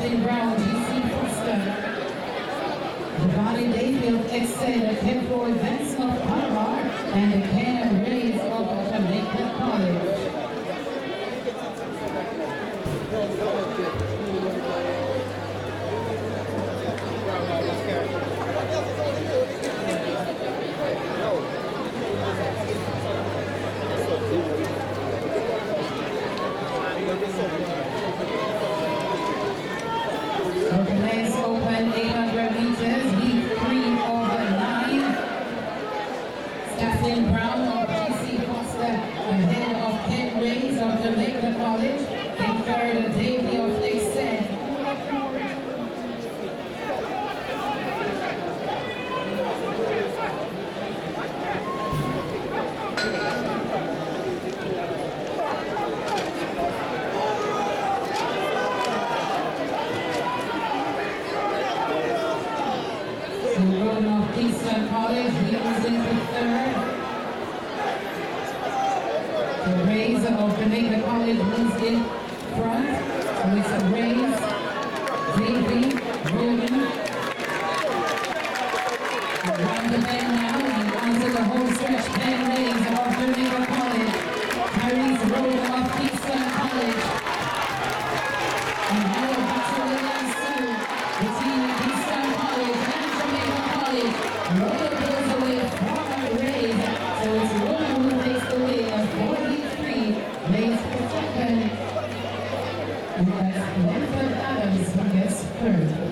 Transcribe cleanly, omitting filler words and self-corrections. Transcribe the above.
Justin Brown, GC Foster. Giovanni Dayfield, Exeter, Kenfroy, Vince of Panama, and the Cannon Rays of Jamaica College. Men's Open 800 meters, heat 3/9. Stephen Brown of GC Foster, ahead of Ken Rays of Jamaica College. In third, Davey of Exeter. Of Eastern College, he was in the third. The Rays of Jamaica College was in front. So it's a Rays, Davey, Rogan. Around the bend now and onto the home stretch. 10 Rays of Jamaica College. Tyrese Rogan of Eastern College. And now back to the last two between Eastern College and Jamaica College. Rogan goes away from Rays, so it's Rogan who takes the lead of 43, Rays for second, and that's Benford Adams who gets third.